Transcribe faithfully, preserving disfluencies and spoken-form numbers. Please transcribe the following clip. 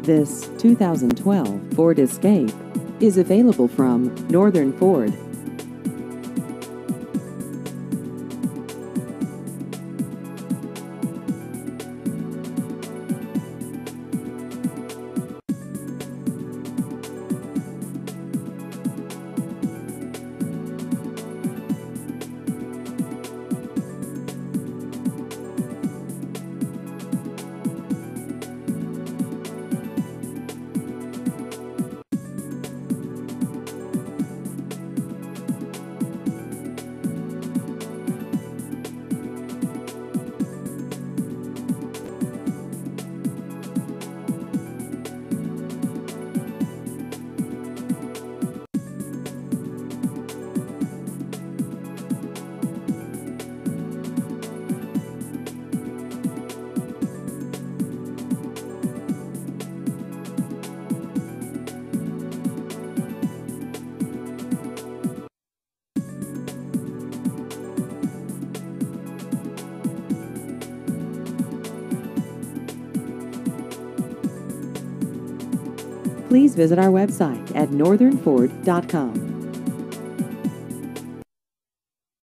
This two thousand twelve Ford Escape is available from Northern Ford. Please visit our website at northern ford dot com.